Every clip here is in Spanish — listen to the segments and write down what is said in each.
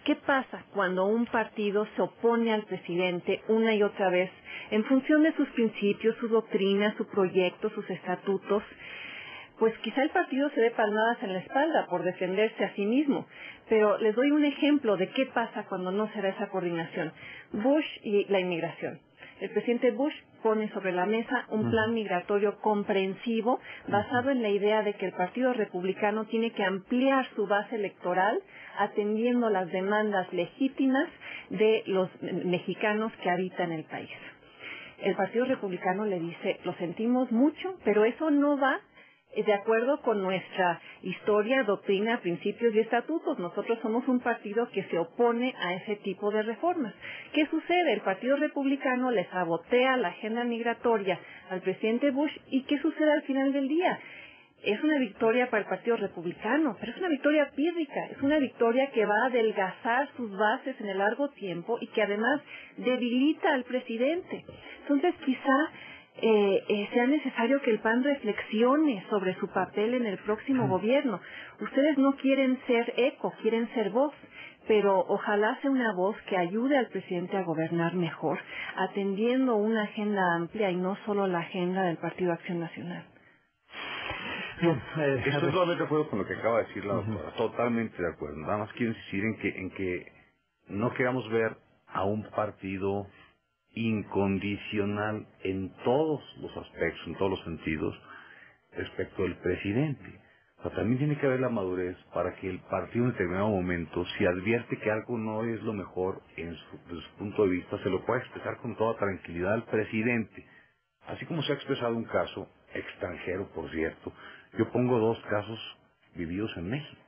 ¿Qué pasa cuando un partido se opone al presidente una y otra vez en función de sus principios, su doctrina, su proyecto, sus estatutos? Pues quizá el partido se dé palmadas en la espalda por defenderse a sí mismo, pero les doy un ejemplo de qué pasa cuando no se da esa coordinación. Bush y la inmigración. El presidente Bush pone sobre la mesa un plan migratorio comprensivo basado en la idea de que el Partido Republicano tiene que ampliar su base electoral atendiendo las demandas legítimas de los mexicanos que habitan el país. El Partido Republicano le dice, lo sentimos mucho, pero eso no va de acuerdo con nuestra historia, doctrina, principios y estatutos. Nosotros somos un partido que se opone a ese tipo de reformas. ¿Qué sucede? El Partido Republicano le sabotea la agenda migratoria al presidente Bush. ¿Y qué sucede al final del día? Es una victoria para el Partido Republicano, pero es una victoria pírrica, es una victoria que va a adelgazar sus bases en el largo tiempo y que además debilita al presidente. Entonces quizá sea necesario que el PAN reflexione sobre su papel en el próximo gobierno. Ustedes no quieren ser eco, quieren ser voz, pero ojalá sea una voz que ayude al presidente a gobernar mejor, atendiendo una agenda amplia y no solo la agenda del Partido Acción Nacional. Bien, estoy totalmente de acuerdo con lo que acaba de decir la doctora, totalmente de acuerdo. Nada más quiero insistir en que no queramos ver a un partido incondicional en todos los aspectos, en todos los sentidos, respecto del presidente. O sea, también tiene que haber la madurez para que el partido en determinado momento, si advierte que algo no es lo mejor desde su punto de vista, se lo pueda expresar con toda tranquilidad al presidente. Así como se ha expresado un caso extranjero, por cierto, yo pongo dos casos vividos en México.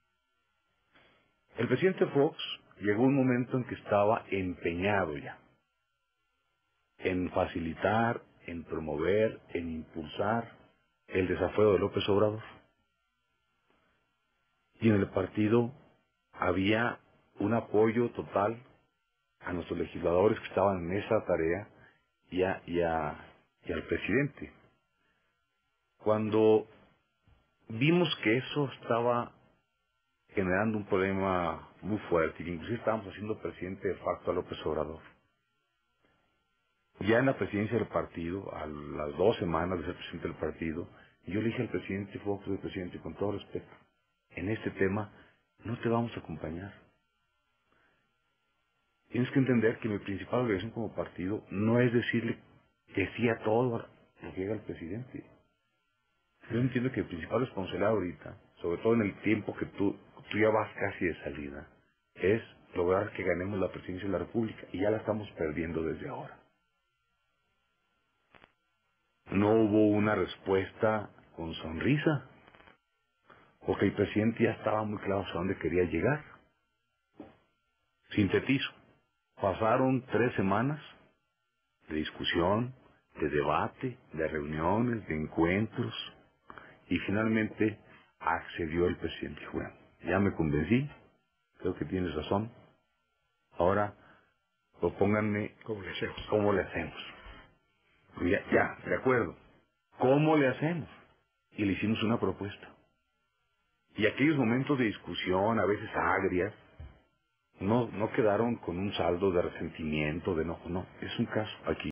El presidente Fox llegó un momento en que estaba empeñado ya en facilitar, en promover, en impulsar el desafuero de López Obrador. Y en el partido había un apoyo total a nuestros legisladores que estaban en esa tarea y al presidente. Cuando vimos que eso estaba generando un problema muy fuerte, que inclusive estábamos haciendo presidente de facto a López Obrador, ya en la presidencia del partido, a las 2 semanas de ser presidente del partido, yo le dije al presidente Fox, presidente, con todo respeto, en este tema no te vamos a acompañar. Tienes que entender que mi principal obligación como partido no es decirle que sí a todo lo que llega el presidente. Yo entiendo que el principal responsabilidad ahorita, sobre todo en el tiempo que tú ya vas casi de salida, es lograr que ganemos la presidencia de la República, y ya la estamos perdiendo desde ahora. No hubo una respuesta con sonrisa, porque el presidente ya estaba muy claro hacia dónde quería llegar. Sintetizo, pasaron 3 semanas de discusión, de debate, de reuniones, de encuentros, y finalmente accedió el presidente. Bueno, ya me convencí, creo que tienes razón, ahora propónganme cómo le hacemos. Ya, de acuerdo, ¿cómo le hacemos? Y le hicimos una propuesta. Y aquellos momentos de discusión, a veces agrias, no quedaron con un saldo de resentimiento, de enojo, no. Es un caso aquí